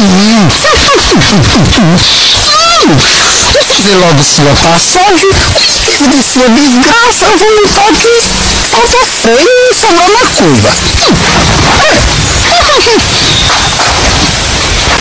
Vou fazer logo sua passagem. Filho de sua desgraça, eu vou lutar aqui com você e sobrar na curva.